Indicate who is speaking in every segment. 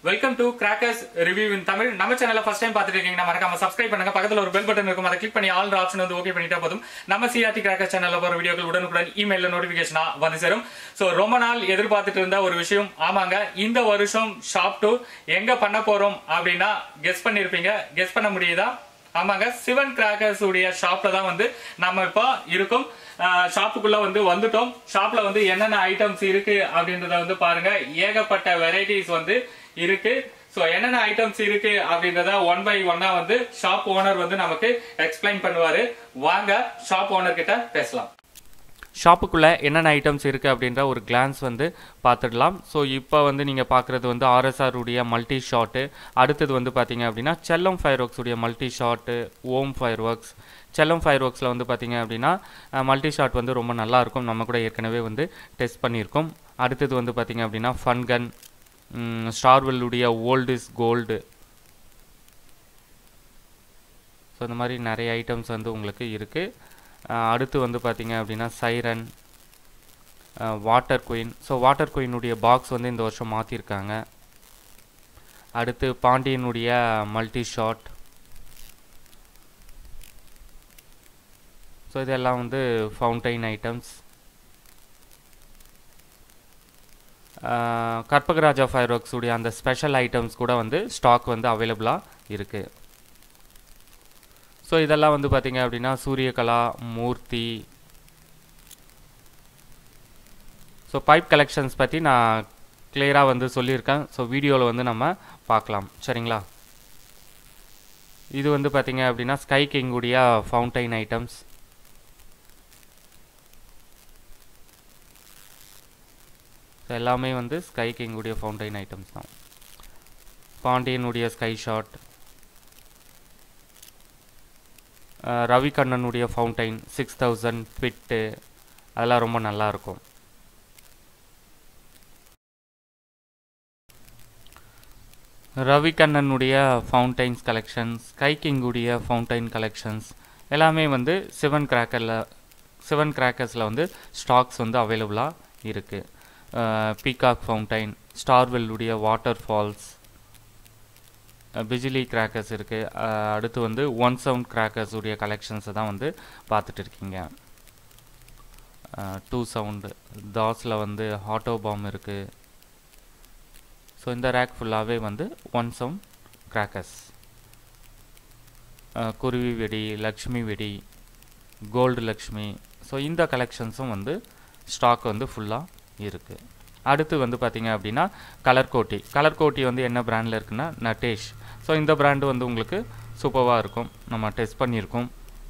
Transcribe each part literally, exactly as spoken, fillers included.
Speaker 1: Welcome to Crackers Review in Tamil. நம்ம சேனலை first time பார்த்துட்டு இருக்கீங்கன்னா மறக்காம சப்ஸ்கிரைப் பண்ணுங்க. பக்கத்துல ஒரு பெல் பட்டன் இருக்கும். அதை கிளிக் பண்ணி ஆல் ஆப்ஷன் வந்து ஓகே பண்ணிட்டா போதும். நம்ம சிஆர்டி Crackers சேனல்ல போற வீடியோக்கள் உடனுக்குடன் இமெயில்ல நோட்டிபிகேஷனா வந்து சேரும். சோ ரொம்ப நாள் எதிர்பார்த்துட்டு இருந்த ஒரு விஷயம் ஆமாங்க, இந்த வருஷம் ஷாப் டூர் எங்க பண்ண போறோம் அப்படின்னா கெஸ் பண்ணிருப்பீங்க. கெஸ் பண்ண முடியுதா? ஆமாங்க, சிவன் கிராக்கர்ஸ் உடைய ஷாப்ல தான் வந்து நம்ம இப்போ இருக்கும். ஷாப்புக்குள்ள வந்து வந்துட்டோம். ஷாப்ல வந்து என்னென்ன ஐட்டம்ஸ் இருக்கு அப்படின்றத வந்து பாருங்க. ஏகப்பட்ட வெரைட்டிஸ் வந்து இருக்கு. சோ என்னென்ன ஐட்டம்ஸ் இருக்கு அப்படின்றத ஒன் பை ஒன்னா வந்து ஷாப் ஓனர் வந்து நமக்கு எக்ஸ்பிளைன் பண்ணுவாரு. வாங்க ஷாப் ஓனர் கிட்ட பேசலாம். ஷாப்புக்குள்ளே என்னென்ன ஐட்டம்ஸ் இருக்குது அப்படின்ற ஒரு கிளான்ஸ் வந்து பார்த்துடலாம். ஸோ இப்போ வந்து நீங்கள் பார்க்குறது வந்து ஆர்எஸ்ஆர் உடைய மல்டி ஷாட்டு. அடுத்தது வந்து பார்த்தீங்க அப்படின்னா செல்லம் ஃபயர் ஒர்க்ஸ் உடைய multi shot, Om fireworks. Sellam ஃபயர் ஒர்க்ஸில் வந்து பார்த்தீங்க அப்படின்னா மல்டி ஷாட் வந்து ரொம்ப நல்லாயிருக்கும். நம்ம கூட ஏற்கனவே வந்து டெஸ்ட் பண்ணியிருக்கோம். அடுத்தது வந்து பார்த்தீங்க அப்படின்னா ஃபன்கன், ஸ்டார்வெல்லுடைய ஓல்டு இஸ் கோல்டு. ஸோ இந்த மாதிரி நிறைய ஐட்டம்ஸ் வந்து உங்களுக்கு இருக்குது. அடுத்து வந்து பார்த்தீங்க அப்படின்னா siren, water queen. So water குயினுடைய பாக்ஸ் வந்து இந்த வருஷம் மாற்றிருக்காங்க. அடுத்து பாண்டியனுடைய மல்டி ஷாட். ஸோ இதெல்லாம் வந்து fountain items. Karpagaraja fireworks உடைய அந்த ஸ்பெஷல் ஐட்டம்ஸ் கூட வந்து ஸ்டாக் வந்து அவைலபிளாக இருக்குது. ஸோ இதெல்லாம் வந்து பார்த்திங்க அப்படின்னா Suryakala, Murthy. So pipe collections பற்றி நான் கிளியராக வந்து சொல்லியிருக்கேன். ஸோ வீடியோவில் வந்து நம்ம பார்க்கலாம், சரிங்களா? இது வந்து பார்த்திங்க அப்படின்னா ஸ்கை கிங்குடைய ஃபவுண்டைன் ஐட்டம்ஸ். எல்லாமே வந்து ஸ்கை கிங்குடைய ஃபவுண்டைன் ஐட்டம்ஸ் தான். பாண்டியனுடைய ஸ்கை ஷாட், ரவி கண்ணனுடைய ஃபவுண்டைன் சிக்ஸ் தௌசண்ட் ஃபிட்டு, அதெல்லாம் ரொம்ப நல்லாயிருக்கும். ரவி கண்ணனுடைய ஃபவுண்டைன்ஸ் கலெக்ஷன்ஸ், ஸ்கை கிங்குடைய ஃபவுண்டைன் கலெக்ஷன்ஸ் எல்லாமே வந்து சிவன் கிராக்கரில் சிவன் கிராக்கர்ஸில் வந்து ஸ்டாக்ஸ் வந்து அவைலபிளாக இருக்குது. பீகாக் ஃபவுண்டைன், ஸ்டார்வெல்லுடைய வாட்டர் ஃபால்ஸ், பிஜிலி கிராக்கர்ஸ் இருக்குது. அடுத்து வந்து ஒன் சவுண்ட் கிராக்கர்ஸ் உடைய கலெக்ஷன்ஸை தான் வந்து பார்த்துட்டு இருக்கீங்க. டூ சவுண்டு தாஸில் வந்து ஆட்டோ பாம் இருக்குது. ஸோ இந்த ரேக் ஃபுல்லாகவே வந்து ஒன் சவுண்ட் கிராக்கர்ஸ். குருவி வெடி, லக்ஷ்மி வெடி, கோல்டு லக்ஷ்மி. ஸோ இந்த கலெக்ஷன்ஸும் வந்து ஸ்டாக் வந்து ஃபுல்லாக இருக்குது. அடுத்து வந்து பார்த்திங்க அப்படின்னா கலர் கோட்டி. கலர் கோட்டி வந்து என்ன பிராண்டில் இருக்குன்னா நட்டேஷ். ஸோ இந்த பிராண்டு வந்து உங்களுக்கு சூப்பராக இருக்கும். நம்ம டெஸ்ட் பண்ணியிருக்கோம்.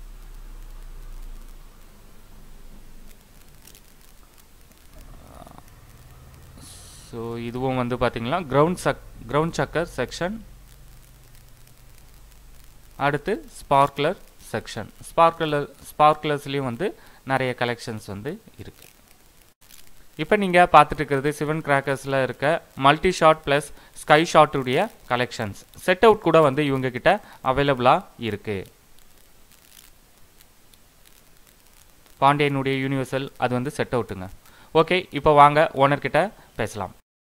Speaker 1: ஸோ இதுவும் வந்து பார்த்திங்கன்னா கிரவுண்ட் சக் கிரவுண்ட் சக்கர் செக்ஷன். அடுத்து ஸ்பார்க்லர் செக்ஷன். ஸ்பார்க்லர் ஸ்பார்க்லர்ஸ்லேயும் வந்து நிறைய கலெக்ஷன்ஸ் வந்து இருக்குது. இப்போ நீங்கள் பார்த்துட்டு இருக்கிறது சிவன் கிராக்கர்ஸில் இருக்க மல்டி ஷாட் ப்ளஸ் ஸ்கை ஷாட்டுடைய கலெக்ஷன்ஸ். செட் அவுட் கூட வந்து இவங்கக்கிட்ட அவைலபிளாக இருக்குது. பாண்டியனுடைய யூனிவர்சல் அது வந்து செட் அவுட்டுங்க. ஓகே, இப்போ வாங்க ஓனர்கிட்ட பேசலாம்.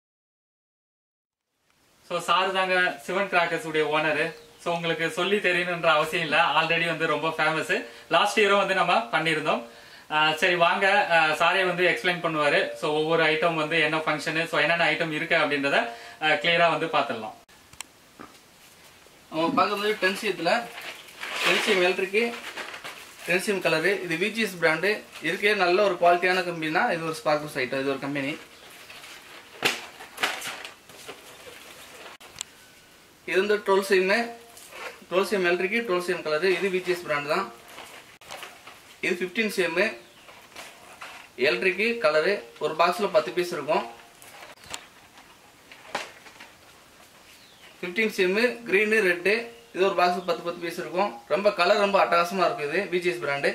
Speaker 1: ஸோ சார் தாங்க சிவன் கிராக்கர்ஸ் உடைய ஓனரு. ஸோ உங்களுக்கு சொல்லி தெரியணுன்ற அவசியம் இல்லை, ஆல்ரெடி வந்து ரொம்ப ஃபேமஸ். லாஸ்ட் இயரும் வந்து நம்ம பண்ணியிருந்தோம். சரி வாங்க, சாரே வந்து எக்ஸ்பிளைன் பண்ணுவாரு. ஸோ ஒவ்வொரு ஐட்டம் வந்து என்ன ஃபங்க்ஷனு, ஸோ என்னென்ன ஐட்டம் இருக்கு அப்படின்றத கிளியரா வந்து பார்த்துடலாம்.
Speaker 2: நம்ம பார்க்குறது டென்சியத்தில் டென்சியம் எலக்ட்ரிக்கு, டென்சியம் கலரு. இது விஜிஎஸ் பிராண்டு. இருக்கே நல்ல ஒரு குவாலிட்டியான கம்பெனினா இது ஒரு ஸ்பார்க்ஸ் ஐட்டம். இது ஒரு கம்பெனி. இது வந்து twelve cm twelve cm electric, twelve cm colour. இது விஜிஎஸ் பிராண்டு தான். இது ஃபிஃப்டீன் சிஎம்மு எலக்ட்ரிக்கு கலரு. ஒரு பாக்ஸில் பத்து பீஸ் இருக்கும். Fifteen cm green, red. இது ஒரு பாக்ஸில் பத்து பத்து பீஸ் இருக்கும். ரொம்ப கலர் ரொம்ப அட்டகாசமாக இருக்கும். இது விஜிஎஸ் பிராண்டு.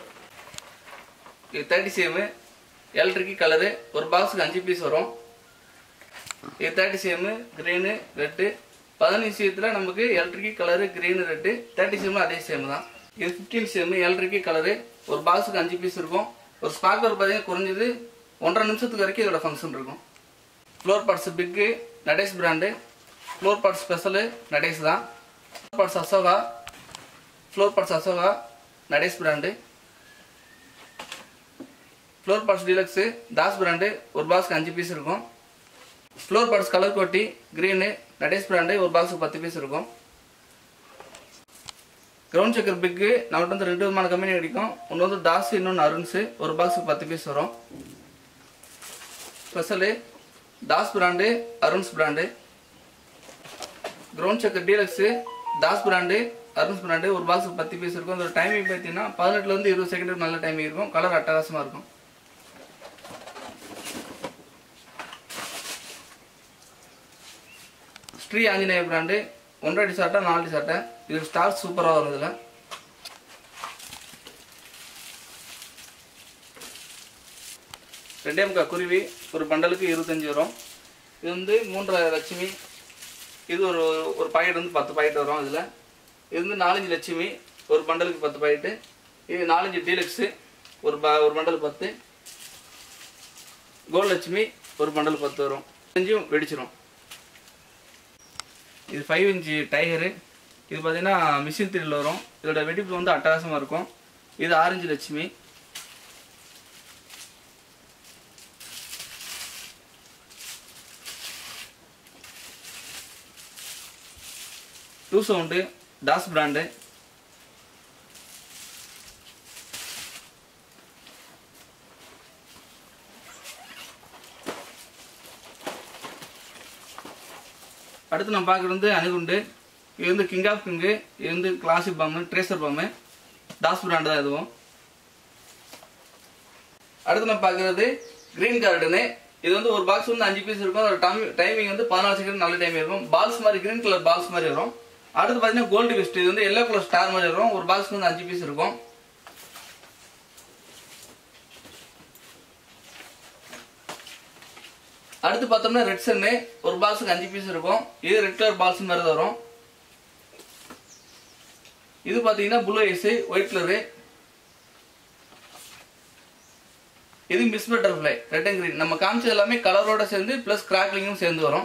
Speaker 2: இது தேர்ட்டி சிஎம்மு எலக்ட்ரிக்கு கலரு. ஒரு பாக்ஸுக்கு அஞ்சு பீஸ் வரும். இது தேர்ட்டி சிஎம்மு க்ரீனு, ரெட்டு. பதினஞ்சு சிஎத்தில் நமக்கு electric colour, green, red. Thirty cm அதே சிஎம் தான். இது ஃபிஃப்டீன் சிஎம்மு எலக்ட்ரிக்கு கலரு. ஒரு பாக்ஸுக்கு அஞ்சு பீஸ் இருக்கும். ஒரு ஸ்பார்க்கர் பார்த்தீங்கன்னா குறைஞ்சது ஒன்றரை நிமிஷத்துக்கு வரைக்கும் இதோட ஃபங்க்ஷன் இருக்கும். Flower pots big, Natesh brand. Flower pot special Natesh தான். Flower pots Ashoka flower pots Ashoka Natesh brand. Flower pots deluxe Das brand. ஒரு பாக்ஸ்க்கு அஞ்சு பீஸ் இருக்கும். ஃப்ளோர் பாட்ஸ் கலர் கோட்டி க்ரீனு நடேஸ் பிராண்டு. ஒரு பாக்ஸுக்கு பத்து பீஸ் இருக்கும். கிரவுண்ட் சக்கர் பிக்கு நம்மகிட்ட வந்து ரெண்டு விதமான கம்பெனி கிடைக்கும். ஒன்று வந்து தாஸ், இன்னொன்று அருண்ஸு. ஒரு பாக்ஸுக்கு பத்து பீஸ் வரும். Special Das brand, Aruns brand. Ground chakkar deluxe Das brand, Aruns brand. ஒரு பாக்ஸுக்கு பத்து பீஸ் இருக்கும். அதோட டைமிங் பார்த்தீங்கன்னா பதினெட்டுலேருந்து இருபது செகண்டுக்கு நல்ல டைமிங் இருக்கும். கலர் அட்டகாசமாக இருக்கும். ஸ்ரீ ஆஞ்சநேய பிராண்டு. ஒன்றரை அடி சாட்டை, நாலு அடி சாட்டை. இது ஸ்டார் சூப்பராக வரும். இதில் ரெண்டே முக்கா குருவி ஒரு பண்டலுக்கு இருபத்தஞ்சி வரும். இது வந்து மூன்றரை லட்சுமி. இது ஒரு ஒரு பாக்கெட் வந்து பத்து பாக்கெட் வரும். இதில் இது வந்து நாலஞ்சு லட்சுமி ஒரு பண்டலுக்கு பத்து பாக்கெட்டு. இது நாலஞ்சு டீலக்ஸு ஒரு ப ஒரு பண்டல் பத்து. கோல்டு லட்சுமி ஒரு பண்டல் பத்து வரும். அஞ்சும் வெடிச்சிரும். இது ஃபைவ் இன்ச்சு டைகரு. இது பார்த்தீங்கன்னா மிஷின் த்ரீல வரும். இதோட வெடிப்பு வந்து அட்டகாசமாக இருக்கும். இது orange Lakshmi. Two sound Das brand. அடுத்து நம்ம பார்க்குறது வந்து அணுகுண்டு. இது வந்து கிங் ஆஃப் கிங்கு. இது வந்து கிளாசிக் பாம்பு, ட்ரேசர் பாம்பு. தாஸ் பிராண்டு தான் இதுவும். அடுத்து நம்ம பார்க்குறது கிரீன் கார்டனு. இது வந்து ஒரு பாக்ஸ் வந்து அஞ்சு பீஸ் இருக்கும். அதோட டைம் டைமிங் வந்து பதினாலு செகண்ட் நல்ல டைமிங் இருக்கும். பால்ஸ் மாதிரி கிரீன் கலர் பால்ஸ் மாதிரி வரும். அடுத்து பார்த்தீங்கன்னா கோல்டு வெஸ்ட். இது வந்து எல்லோ கலர் ஸ்டார் மாதிரி வரும். ஒரு பாக்ஸ்க்கு வந்து அஞ்சு பீஸ் இருக்கும். அடுத்து பார்த்தோம்னா ரெட் சன்னு. ஒரு பாக்ஸுக்கு அஞ்சு பீஸ் இருக்கும். இது ரெட் கலர் பால்ஸ் மாதிரி தான் வரும். இது பார்த்தீங்கன்னா ப்ளூ ஐஸ் ஒயிட் கலரு. இது Miss butterfly red and green. நம்ம காமிச்சது எல்லாமே கலரோட சேர்ந்து பிளஸ் கிராக்லிங்கும் சேர்ந்து வரும்.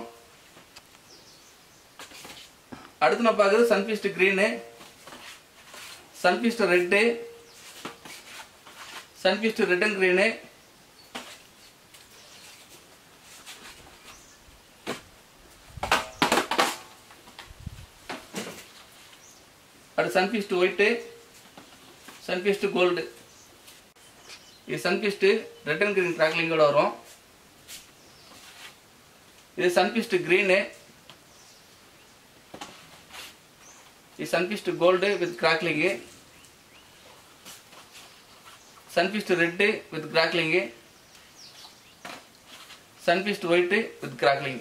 Speaker 2: அடுத்து நம்ம பார்க்குறது Sunfeast green, Sunfeast red, Sunfeast red and green, அடுத்து சன்ஃபீஸ்ட் ஒயிட்டு, சன்ஃபீஸ்ட் கோல்டு. இது சன்ஃபீஸ்ட் ரெட் அண்ட் கிரீன் கிராக்லிங்கோட வரும். இது சன்ஃபீஸ்ட் கிரீனு, இது Sunfeast gold with crackling, Sunfeast red with crackling, Sunfeast white with crackling.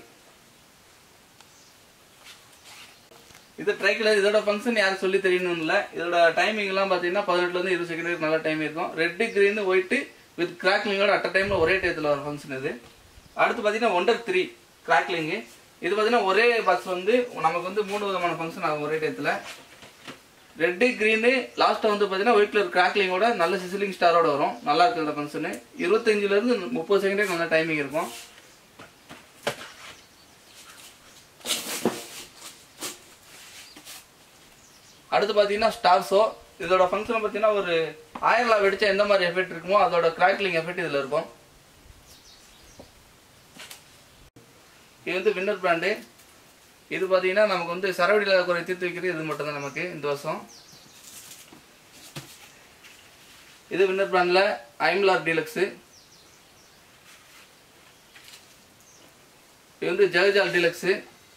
Speaker 2: இது ட்ரை கலர். இதோட function யாரும் சொல்லி தெரியணும் இல்லை. இதோட டைமிங் எல்லாம் பார்த்தீங்கன்னா பதினெட்டுலேருந்து இருபது செகண்ட் நல்ல டைம் இருக்கும். ரெட்டு கிரீன் ஒயிட்டு வித் கிராக்லிங்கோட அட் டைமில் ஒரே டயத்தில் வர ஃபங்க்ஷன் இது. அடுத்து பார்த்தீங்கன்னா ஒண்டர் த்ரீ கிராக்லிங்கு. இது பார்த்தீங்கன்னா ஒரே பாக்ஸ் வந்து நமக்கு வந்து மூணு விதமான ஃபங்க்ஷன் ஆகும் ஒரே டயத்தில். ரெட்டு கிரீனு லாஸ்ட்டாக வந்து பார்த்தீங்கன்னா ஒயிட் கலர் கிராக்லிங்கோட நல்ல சிசிலிங் ஸ்டாரோட வரும். நல்லா இருக்கு இந்த ஃபங்க்ஷனு. இருபத்தஞ்சிலேருந்து முப்பது செகண்டே நல்ல டைமிங் இருக்கும். அடுத்து பார்த்தீங்கன்னா ஸ்டார்ஸோ. இதோட ஃபங்க்ஷன் பார்த்தீங்கன்னா ஒரு ஆயிரலா வெடிச்சா எந்த மாதிரி எஃபெக்ட் இருக்குமோ அதோட கிராக்லிங் எஃபெக்ட் இதில் இருக்கும். இது வந்து வின்னர் பிராண்டு. இது பார்த்தீங்கன்னா நமக்கு வந்து சரவடியில் குறை தீர்த்து வைக்கிறது இது மட்டும்தான் நமக்கு இந்த வருஷம். இது வின்னர் பிராண்டில் ஐம்லார் டீலக்ஸு. இது வந்து ஜெகஜால் டீலக்ஸு.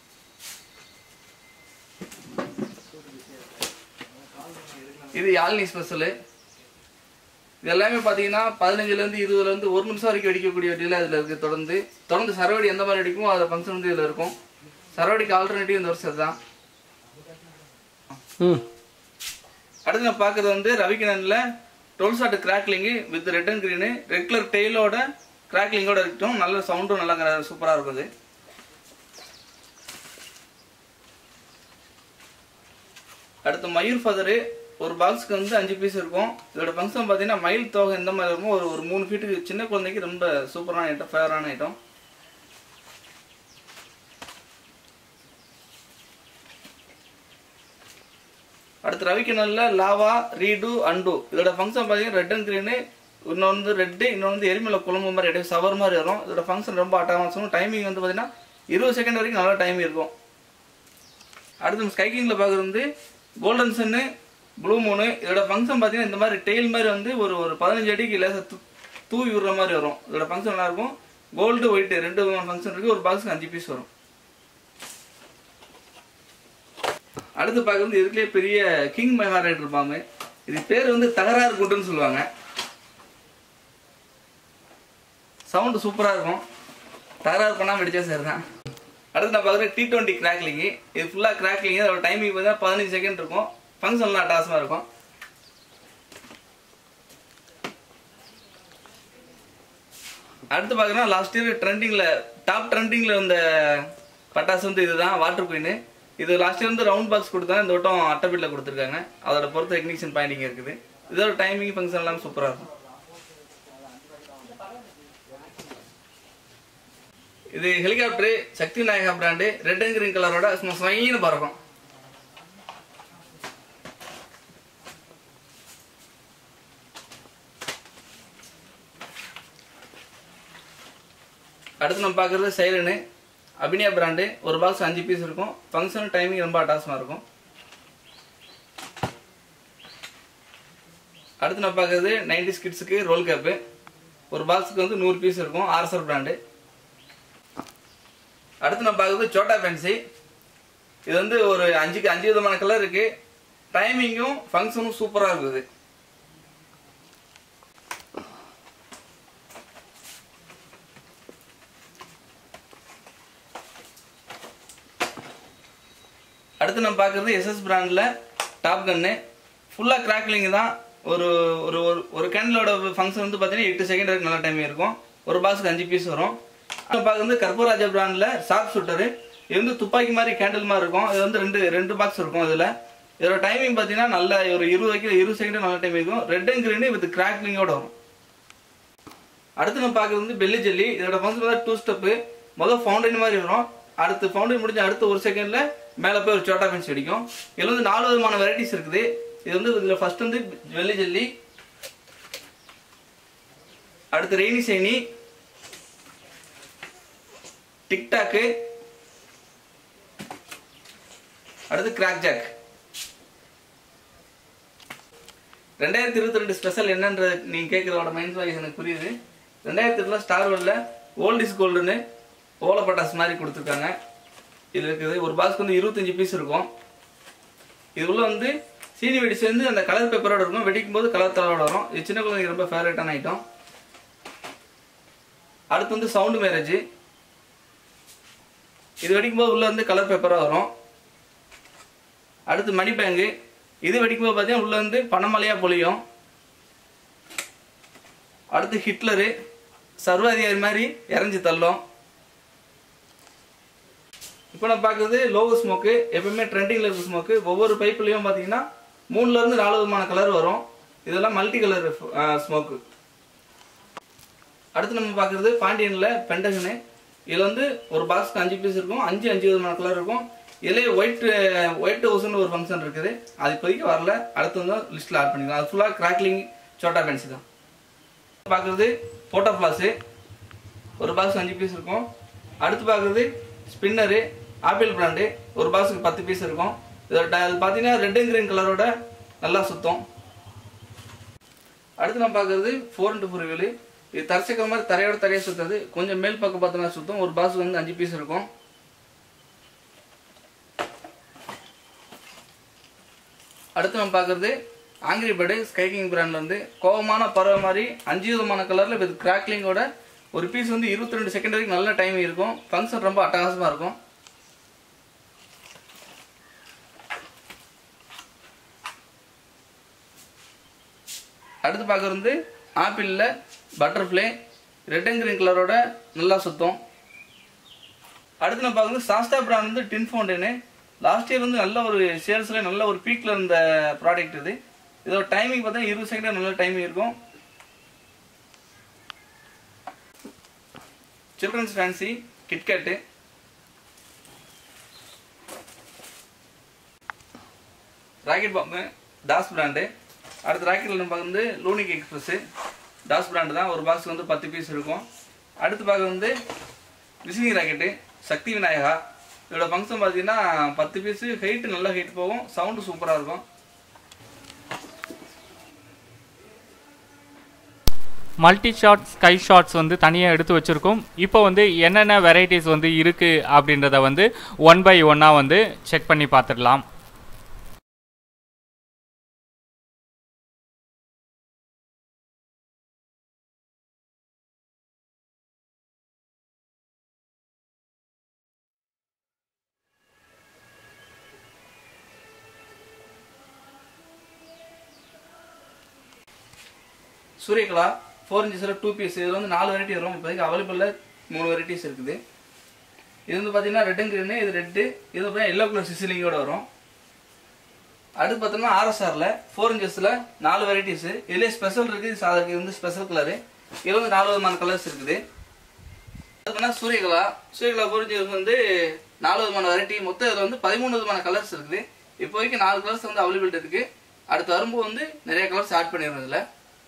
Speaker 2: இது யாழ்னி ஸ்பெஷலு. இது எல்லாமே பார்த்தீங்கன்னா பதினஞ்சுலேருந்து இருபதுலேருந்து ஒரு நிமிஷம் வரைக்கும் வெடிக்கக்கூடிய வட்டியில் இதில் இருக்குது. தொடர்ந்து தொடர்ந்து சரவடி எந்த மாதிரி வெடிக்குமோ அதில் ஃபங்க்ஷன் வந்து இதில் இருக்கும். சரவடிக்கு ஆல்டர்னேட்டிவ் இந்த வருஷம் தான். அடுத்து நான் பார்க்குறது வந்து ரவிக்கிணனில் twelve shot crackling with red and green. Red colour டெய்லோட கிராக்லிங்கோட இருக்கட்டும். நல்ல சவுண்டும் நல்லா சூப்பராக இருக்குது. அடுத்து மயூர் ஃபதரு. ஒரு பாக்ஸுக்கு வந்து அஞ்சு பீஸ் இருக்கும். இதோட ஃபங்க்ஷன் பார்த்தீங்கன்னா மயில் தோகை எந்த மாதிரி இருக்கும் ஒரு ஒரு மூணு ஃபீட்டுக்கு சின்ன குழந்தைக்கு ரொம்ப சூப்பரான ஐட்டம், ஃபேவரான ஐட்டம். அடுத்து ரவிக்கனல்ல லாவா ரீடு அண்டு இதோட ஃபங்க்ஷன் பார்த்தீங்கன்னா ரெட் அண்ட் க்ரீனு, இன்னொன்று ரெட்டு, இன்னொன்று எரிமலை குழம்பு மாதிரி அப்படியே சவர் மாதிரி வரும். இதோட ஃபங்க்ஷன் ரொம்ப அட்டகாசம். டைமிங் வந்து பார்த்தீங்கன்னா இருபது செகண்ட் வரைக்கும் நல்லா டைம் இருக்கும். அடுத்து ஸ்கை கிங்கில் பார்க்குறது வந்து கோல்டன் சன்னு ப்ளூ மூணு. இதோட ஃபங்க்ஷன் பார்த்தீங்கன்னா இந்த மாதிரி டெய்ல் மாதிரி வந்து ஒரு ஒரு பதினஞ்சு அடிக்கு லேசாக தூ தூவி விடுற மாதிரி வரும். இதோட ஃபங்க்ஷன் நல்லாயிருக்கும். கோல்டு ஒயிட்டு ரெண்டு ஃபங்க்ஷன் இருக்குது. ஒரு பாக்ஸுக்கு அஞ்சு பீஸ் வரும். அடுத்து பார்க்குறது இதுலேயே பெரிய கிங் மெகா ரைட் இருப்பாங்க. இது பேர் வந்து தகராறு குண்டுன்னு சொல்லுவாங்க. சவுண்டு சூப்பராக இருக்கும். தகராறு பண்ணாமல் வெடிச்சா சரி தான். அடுத்து நான் பார்க்குறேன் டி டுவெண்ட்டி கிராக்லிங்கு. இது ஃபுல்லாக கிராக்லிங்கு. அதோட டைமிங் பார்த்தீங்கன்னா பதினஞ்சு செகண்ட் இருக்கும். ஃபங்க்ஷன்லாம் அட்டாசமாக இருக்கும். அடுத்து பார்க்குறேன் லாஸ்ட் இயர் ட்ரெண்டிங்கில் டாப் ட்ரெண்டிங்கில் வந்த பட்டாசு வந்து இதுதான் வாட்டர் குயின். இது லாஸ்ட் இயர் வந்து ரவுண்ட் பாக்ஸ் கொடுத்தாங்க. இந்த வட்டம் அட்டைபில்ல கொடுத்துருக்காங்க. அதோட பொறுத்த இக்னிஷன் பாயிண்டிங் இருக்குது. இதோட டைமிங் ஃபங்க்ஷன் எல்லாம் சூப்பராக இருக்கும். இது helicopter Sakthi Nayaka brand. Red and green கலரோட சும்மா ஸ்வைன்னு பறக்கும். அடுத்து நம்ம பார்க்குறது சைரனு அபினியா பிராண்டு. ஒரு பாக்ஸ் அஞ்சு பீஸ் இருக்கும். ஃபங்க்ஷன் டைமிங் ரொம்ப அட்டாசமாக இருக்கும். அடுத்து நம்ம பார்க்குறது நைன்டிஸ் கிட்ஸுக்கு ரோல் கேப்பு. ஒரு பாக்ஸுக்கு வந்து நூறு பீஸ் இருக்கும். RSR brand. அடுத்து நம்ம பார்க்குறது சோட்டா ஃபேன்சி. இது வந்து ஒரு அஞ்சுக்கு அஞ்சு விதமான கலர் இருக்கு. டைமிங்கும் ஃபங்க்ஷனும் சூப்பராக இருக்குது. அடுத்து நம்ம பார்க்குறது எஸ்எஸ் பிராண்டில் டாப் கன்னு. ஃபுல்லாக கிராக்லிங் தான். ஒரு ஒரு ஒரு கேண்டிலோட ஃபங்க்ஷன் வந்து பார்த்தீங்கன்னா எட்டு செகண்ட் வரைக்கும் நல்ல டைம் இருக்கும். ஒரு பாக்ஸுக்கு அஞ்சு பீஸ் வரும். நம்ம பார்க்குறது கற்பூராஜா பிராண்டில் ஷார்ப் ஷூட்டரு. இது வந்து துப்பாக்கி மாதிரி கேண்டில் மாதிரி இருக்கும். இது வந்து ரெண்டு ரெண்டு பாக்ஸ் இருக்கும். இதில் இதோட டைமிங் பார்த்தீங்கன்னா நல்ல ஒரு இருபது வரைக்கும் இருபது செகண்ட் நல்ல டைம் இருக்கும். ரெட் அண்ட் கிரீனு வித் கிராக்லிங்கோட வரும். அடுத்து நம்ம பார்க்குறது வந்து பெல்லி ஜெல்லி. இதோட ஃபங்க்ஷன் வந்து டூ ஸ்டெப்பு. முதல் ஃபவுண்டைன் மாதிரி வரும். அடுத்து ஃபவுண்டைன் முடிஞ்ச அடுத்த ஒரு செகண்ட்ல மேலே போய் ஒரு சோட்டா ஃபேன்சி அடிக்கும். இதில் வந்து நாலு விதமான வெரைட்டிஸ் இருக்குது. இது வந்து இதில் ஃபர்ஸ்ட் வந்து வெள்ளி ஜெல்லி, அடுத்து ரெய்னி சைனி, டிக்டாக்கு, அடுத்து கிராக் ஜாக். ரெண்டாயிரத்தி இருபத்தி ரெண்டு ஸ்பெஷல் என்னன்றது நீங்க கேட்கறதோட மைண்ட் வாய்ஸ் எனக்கு புரியுது. ரெண்டாயிரத்தி இருபதுல ஸ்டார் வேர்ல்ட்ல ஓல்ட் இஸ் கோல்டுன்னு ஓலை பட்டாசு மாதிரி கொடுத்துருக்காங்க. இது இருக்குது. ஒரு பாக்ஸ்க்கு வந்து இருபத்தஞ்சு பீஸ் இருக்கும். இது உள்ள வந்து சீனி வெடி சேர்ந்து அந்த கலர் பேப்பரோட இருக்கும். வெடிக்கும் போது கலர் தலோட வரும். இது சின்ன குழந்தைங்க ரொம்ப ஃபேவரட்டான ஐட்டம். அடுத்து வந்து சவுண்டு மேரேஜ். இது வெடிக்கும் போது உள்ள வந்து கலர் பேப்பரா வரும். அடுத்து மணி பேங்கு. இது வெடிக்கும் போது பார்த்தீங்கன்னா உள்ள வந்து பணமலையா பொழியும். அடுத்து ஹிட்லரு சர்வாதிகாரி மாதிரி இறஞ்சி தள்ளும். இப்போ நான் பார்க்குறது லோகோ ஸ்மோக்கு. எப்பவுமே ட்ரெண்டிங்கில் இருக்கிற ஸ்மோக்கு. ஒவ்வொரு பைப்புலையும் பார்த்தீங்கன்னா மூணுல இருந்து நாலு விதமான கலர் வரும். இதெல்லாம் மல்டி கலர் ஸ்மோக்கு. அடுத்து நம்ம பார்க்குறது பாண்டியனில் பெண்டகனு. இதில் வந்து ஒரு பாக்ஸ்க்கு அஞ்சு பீஸ் இருக்கும். அஞ்சு அஞ்சு விதமான கலர் இருக்கும். இதுலேயே ஒயிட் ஒயிட் ஹவுஸ்ன்னு ஒரு ஃபங்க்ஷன் இருக்குது. அது இப்போதைக்கு வரல. அடுத்து வந்து லிஸ்ட்டில் ஆட் பண்ணிக்கலாம். அது ஃபுல்லாக கிராக்லிங் சோட்டா ஃபேன்சி தான். பார்க்குறது போட்டோ ஃப்ளாஸு. ஒரு பாக்ஸ் அஞ்சு பீஸ் இருக்கும். அடுத்து பார்க்குறது ஸ்பின்னரு ஆப்பிள் பிராண்டு. ஒரு பாக்ஸுக்கு பத்து பீஸ் இருக்கும். இதோட அது பார்த்தீங்கன்னா ரெட் அண்ட் கிரீன் கலரோட நல்லா சுத்தம். அடுத்து நம்ம பார்க்குறது ஃபோர் இன்ட்டு ஃபோர் வீலு. இது தரச்சக்கிற மாதிரி தரையோட தரையாக சுத்தாது. கொஞ்சம் மேல் பக்கம் பார்த்தோம்னா சுத்தம். ஒரு பாக்ஸுக்கு வந்து அஞ்சு பீஸ் இருக்கும். அடுத்து நம்ம பார்க்குறது ஆங்கிரி பேர்டு ஸ்கை கிங் பிராண்ட்ல வந்து கோவமான பறவை மாதிரி அஞ்சு விதமான கலரில் வித் கிராக்லிங்கோட ஒரு பீஸ் வந்து இருபத்தி ரெண்டு செகண்ட் வரைக்கும் நல்ல டைம் இருக்கும். ஃபங்க்ஷன் ரொம்ப அட்டகாசமாக இருக்கும். அடுத்து பார்க்குறது வந்து ஆப்பிளில் பட்டர்ஃப்ளை ரெட் அண்ட் கிரீன் கலரோட நல்லா சுத்தம். அடுத்து நம்ம பார்க்குறது சாஸ்தா பிராண்ட் வந்து டின் ஃபவுண்டனு. லாஸ்ட் இயர் வந்து நல்ல ஒரு சேல்ஸில் நல்ல ஒரு பீக்கில் இருந்த ப்ராடக்ட் இது. இதோட டைமிங் பார்த்தீங்கன்னா இருபது செகண்ட் நல்ல டைமிங் இருக்கும். சில்ட்ரன்ஸ் ஃபேன்சி ராக்கெட் பாம்பு தாஸ் பிராண்டு. அடுத்த ராக்கெட்டில் நம்ம வந்து லூனிக் எக்ஸ்பிரஸ்ஸு தாஸ் பிராண்டு தான். ஒரு பாக்ஸ் வந்து பத்து பீஸ் இருக்கும். அடுத்து பார்க்க வந்து விசினிங் ராக்கெட்டு சக்தி விநாயகா. இதோட ஃபங்க்ஷன் பார்த்தீங்கன்னா பத்து பீஸு ஹைட்டு நல்லா ஹைட் போகும், சவுண்டு சூப்பராக இருக்கும்.
Speaker 1: மல்டி ஷாட் ஸ்கை ஷாட்ஸ் வந்து தனியாக எடுத்து வச்சுருக்கோம். இப்போ வந்து என்னென்ன வெரைட்டிஸ் வந்து இருக்குது அப்படின்றத வந்து ஒன் பை ஒன்னாக வந்து செக் பண்ணி பார்த்துடலாம்.
Speaker 2: சூரியகலா ஃபோர் இன்ச்சஸில் டூ பீஸ். இதில் வந்து நாலு வெரைட்டி வரும். இப்போதைக்கு அவைலபிளில் மூணு வெரைட்டிஸ் இருக்குது. இது வந்து பார்த்தீங்கன்னா ரெட் அண்ட் க்ரீனு, இது ரெட்டு, இது பார்த்தீங்கன்னா எல்லோ கலர் சிசிலிங்கோட வரும். அடுத்து பார்த்தோம்னா ஆர்எஸ்ஆரில் ஃபோர் இன்ச்சஸில் நாலு வெரைட்டிஸு. இதுலேயே ஸ்பெஷல் இருக்குது, சாதாரண வந்து ஸ்பெஷல் கலரு. இதில் வந்து நாலு விதமான கலர்ஸ் இருக்குது. அதுக்குன்னா சூரியகலா சூரியகலா ஃபோர் இன்ச்சஸ் வந்து நாலு விதமான வெரைட்டி. மொத்தம் இதில் வந்து பதிமூணு விதமான கலர்ஸ் இருக்குது. இப்போதைக்கு நாலு கலர்ஸ் வந்து அவைலபிலிட்டி இருக்குது. அடுத்து வரும்போது வந்து நிறைய கலர்ஸ் ஆட் பண்ணிடுறோம் இதில்.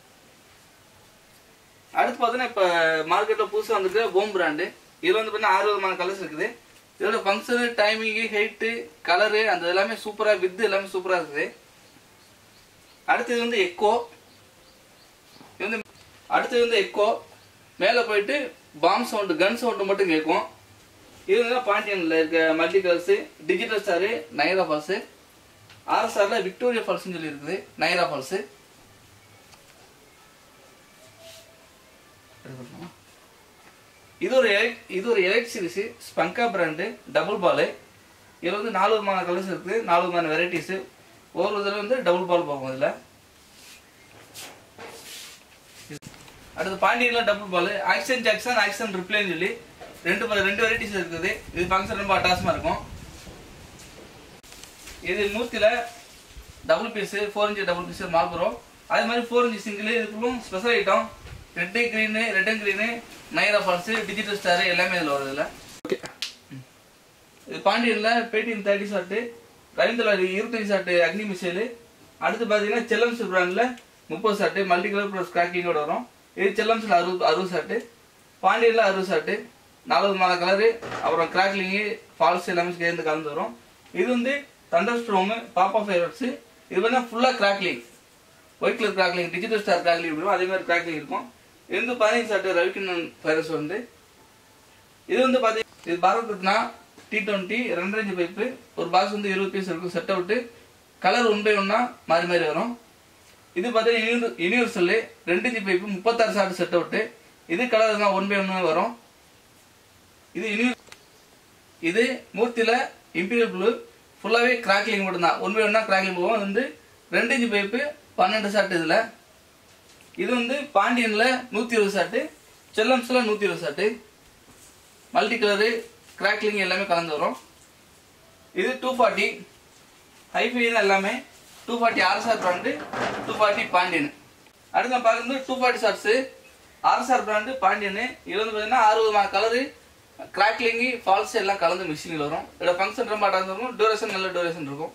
Speaker 2: அடுத்து பார்த்தீங்கன்னா இப்போ மார்க்கெட்டில் புதுசாக வந்துட்டு போம் பிராண்டு. இதில் வந்து பார்த்தீங்கன்னா ஆறு விதமான கலர்ஸ் இருக்குது. இதோட ஃபங்க்ஷனு, டைமிங்கு, ஹைட்டு, கலரு அந்த எல்லாமே சூப்பராக, வித்து எல்லாமே சூப்பராக இருக்குது. அடுத்தது வந்து எக்கோ. இது வந்து அடுத்தது வந்து எக்கோ மேலே போயிட்டு பாம் சவுண்டு, கன் சவுண்டு மட்டும் கேட்கும். இது வந்து பாண்டியனில் இருக்க multi colours, digital star, Niagara falls. ஆர்எஸ்ஆரில் விக்டோரியா ஃபால்ஸ்னு சொல்லி இருக்குது, நைரா ஃபால்ஸு. இது ஒரு இது ஒரு எலைட் சீரிஸ் ஸ்பங்கா பிராண்டு டபுள் பால். இதில் வந்து நாலு விதமான கலர்ஸ் இருக்குது, நாலு விதமான வெரைட்டிஸு. ஒவ்வொரு இதில் வந்து டபுள் பால் போகும். இதில் அடுத்து பாண்டியனில் double ball, action Jackson, action ரிப்ளைன்னு சொல்லி ரெண்டு ரெண்டு வெரைட்டிஸ் இருக்குது. இது ஃபங்க்ஷன் ரொம்ப அட்டாசமாக இருக்கும். இது மூர்த்தியில் double piece, four inch double piece மால்புரம். அதே மாதிரி ஃபோர் இன்ச்சு சிங்கிள். இதுக்குள்ளும் special item red green, red and green, Niagara falls, digital star எல்லாமே இதில் வருது. இதில் ஓகே. இது பாண்டியனில் பேடிஎம் தேர்ட்டி ஷாட்டு, ரவீந்திரா இருபத்தஞ்சு ஷாட்டு அக்னி மிசைலு. அடுத்து பார்த்தீங்கன்னா செல்லம்ஸ் பிராண்டில் முப்பது ஷாட்டு மல்டி கலர் ப்ளஸ் கிராக்கிங்கோட வரும். இது செல்லம்ஸில் அறுபது அறுபது ஷாட்டு, பாண்டியனில் அறுபது ஷாட்டு, நாலு விதமான கலரு, அப்புறம் கிராக்லிங்கு, ஃபால்ஸ் எல்லாமே சேர்ந்து கலந்து வரும். இது வந்து தண்டர் ஸ்ட்ரோமு, பாப்பா ஃபேவரட்ஸு. இது வந்து ஃபுல்லாக crackling, white colour crackling, digital star crackling இருக்கும். அதே மாதிரி கிராக்லிங் இருக்கும். இது வந்து பதினஞ்சு ஷாட்டு ரவிக்கிண்ணன் ஃபைரஸ் வந்து. இது வந்து பார்த்தீங்கன்னா இது பாரத் ரத்னா டி டுவெண்ட்டி ரெண்டரை இன்ச்சு பைப்பு. ஒரு பாக்ஸ் வந்து இருபது பீஸ் இருக்கும். Set out colour one by ஒன்னா மாறி மாறி வரும். இது பார்த்தீங்கன்னா யூனிவர்சல் ரெண்டு இன்ச்சு பைப்பு, முப்பத்தாறு ஷாட்டு செட் அவுட்டு. இது கலர் தான் ஒன் பை ஒன்னு வரும். இது யூனி இது மூர்த்தியில் இம்பீரியல் ப்ளூ ஃபுல்லாகவே கிராக்லிங் மட்டும்தான், ஒன் பை ஒன்னா கிராக்லிங் போகும். அது வந்து ரெண்டு இன்ச்சு பைப்பு, பன்னெண்டு ஷாட்டு. இதில் இது வந்து பாண்டியனில் நூற்றி இருபது ஷாட்டு, செல்லம்ஸில் நூற்றி இருபது ஷாட்டு, மல்டி கலரு, கிராக்லிங் எல்லாமே கலந்து வரும். இது டூ ஃபார்ட்டி ஹைஃபை தான் எல்லாமே. Two forty RSR brand, two forty Pandian. அடுத்து நான் பார்க்குறது two forty shots RSR brand Pandian. இது வந்து பார்த்தீங்கன்னா ஆறு விதமான கலரு, கிராக்லிங்கு, ஃபால்ஸ் எல்லாம் கலந்து மிஷினில் வரும். இதோட ஃபங்க்ஷன் ரொம்ப அட்டாக இருக்கும். டூரேஷன் நல்ல டூரேஷன் இருக்கும்.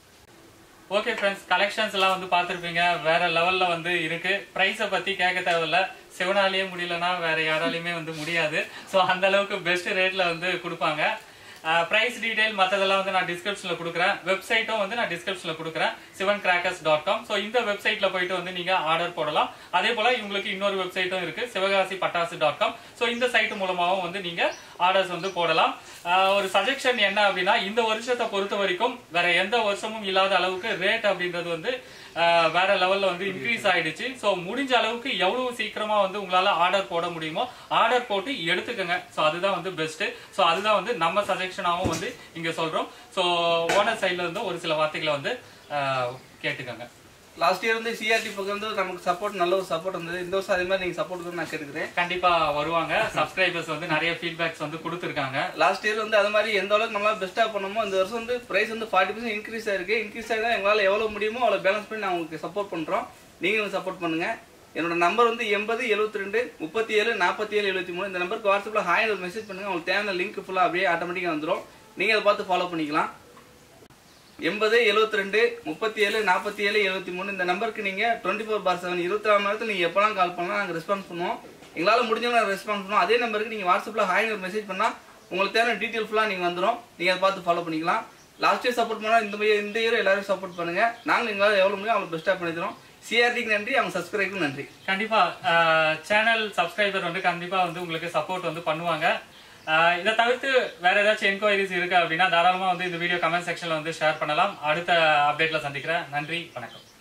Speaker 1: ஓகே ஃப்ரெண்ட்ஸ், கலெக்ஷன்ஸ் எல்லாம் வந்து பார்த்துருப்பீங்க. வேற லெவலில் வந்து இருக்கு. ப்ரைஸை பற்றி கேட்க தேவையில்ல. சிவனாலேயே முடியலன்னா வேற யாராலையுமே வந்து முடியாது. ஸோ அந்த அளவுக்கு பெஸ்ட் ரேட்டில் வந்து கொடுப்பாங்க. பிரைஸ் டீடைல் மற்றதெல்லாம் வந்து நான் டிஸ்கிரிப்ஷனில் கொடுக்குறேன். வெப்சைட்டும் வந்து நான் டிஸ்கிரிப்ஷனில் கொடுக்குறேன், Sivan crackers dot com. So இந்த வெப்சைட்டில் போயிட்டு வந்து நீங்கள் ஆர்டர் போடலாம். அதே போல் இவங்களுக்கு இன்னொரு வெப்சைட்டும் இருக்குது, Sivakasi Pattasu dot com. So இந்த சைட்டு மூலமாகவும் வந்து நீங்கள் ஆர்டர்ஸ் வந்து போடலாம். ஒரு சஜெக்ஷன் என்ன அப்படின்னா, இந்த வருஷத்தை பொறுத்த வரைக்கும் வேற எந்த வருஷமும் இல்லாத அளவுக்கு ரேட் அப்படின்றது வந்து வேற லெவல்ல வந்து இன்க்ரீஸ் ஆயிடுச்சு. ஸோ முடிஞ்ச அளவுக்கு எவ்வளவு சீக்கிரமா வந்து உங்களால ஆர்டர் போட முடியுமோ ஆர்டர் போட்டு எடுத்துக்கோங்க. ஸோ அதுதான் வந்து பெஸ்ட். ஸோ அதுதான் வந்து நம்ம சஜெக்ஷனாகவும் வந்து இங்க சொல்றோம். ஸோ ஓனர் சைட்ல இருந்து ஒரு சில வார்த்தைகளை வந்து கேட்டுக்கோங்க.
Speaker 2: லாஸ்ட் இயர் வந்து சிஆர்டி பக்கம் வந்து நமக்கு சப்போர்ட் நல்ல ஒரு சப்போர்ட் இருந்தது. இந்த வருஷம் அதே மாதிரி நீங்க சப்போர்ட் நான் கேட்டுக்கிறேன்.
Speaker 1: கண்டிப்பா வருவாங்க. சப்ஸ்கிரைபர்ஸ் வந்து நிறைய ஃபீட்பேக்ஸ் வந்து கொடுத்துருக்காங்க.
Speaker 2: லாஸ்ட் இயர் வந்து அது மாதிரி எந்த அளவுக்கு நம்மளால பெஸ்ட்டாக பண்ணணுமோ இந்த வருஷம் வந்து பிரைஸ் வந்து ஃபார்ட்டி பர்சன்ட் இன்க்ரீஸ் ஆயிருக்கு. இன்க்ரீஸ் ஆகி தான் எங்களால் எவ்வளோ முடியுமோ அவ்வளோ பேலன்ஸ் பண்ணி நான் உங்களுக்கு சப்போர்ட் பண்ணுறோம். நீங்களும் சப்போர்ட் பண்ணுங்க. என்னோட நம்பர் வந்து எண்பது எழுபத்தி ரெண்டு முப்பத்தி ஏழு நாற்பத்தி ஏழு எழுபத்தி மூணு. இந்த நம்பருக்கு வாட்ஸ்அப்பில் ஹாய் ஒரு மெசேஜ் பண்ணுங்க. உங்களுக்கு தேவையான லிங்க் ஃபுல்லாக அப்படியே ஆட்டோமேட்டிக்காக வந்துடும். நீங்கள் அதை பார்த்து ஃபாலோ பண்ணிக்கலாம். எண்பது எழுபத்தி ரெண்டு முப்பத்தி ஏழு நாற்பத்தி ஏழு எழுபத்தி மூணு இந்த நம்பருக்கு நீங்கள் டுவெண்ட்டி ஃபோர் பார் செவன் இருபத்தி நாலு மணி நேரத்தில் நீங்கள் எப்போலாம் கால் பண்ணலாம் நாங்கள் ரெஸ்பான்ஸ் பண்ணுவோம். எங்களால் முடிஞ்சவங்க நாங்கள் ரெஸ்பான்ஸ் பண்ணுவோம். அதே நம்பருக்கு நீங்கள் வாட்ஸ்அப்பில் ஹாய் ஒரு மெசேஜ் பண்ணால் உங்களுக்கு தேவையான டீட்டெயில் ஃபுல்லாக நீங்கள் வந்துடும். நீங்கள் அதை பார்த்து ஃபாலோ பண்ணிக்கலாம். லாஸ்ட் இயர் சப்போர்ட் பண்ணால் இந்த இந்த இயர் எல்லாரும் சப்போர்ட் பண்ணுங்கள். நாங்கள் எங்களால் எவ்வளோ முடியும் அவங்களுக்கு பெஸ்ட்டாக பண்ணி தரோம். சிஆர்டிக்கு நன்றி, அவங்க சப்ஸ்கிரைபுக்கு நன்றி.
Speaker 1: கண்டிப்பாக சேனல் சப்ஸ்கிரைபர் வந்து கண்டிப்பாக வந்து உங்களுக்கு சப்போர்ட் வந்து பண்ணுவாங்க. இதை தவிர்த்து வேற ஏதாச்சும் என்கொயரிஸ் இருக்கு அப்படின்னா தாராளமாக வந்து இந்த வீடியோ கமெண்ட் செக்ஷனில் வந்து ஷேர் பண்ணலாம். அடுத்த அப்டேட்டில் சந்திக்கிறேன். நன்றி, வணக்கம்.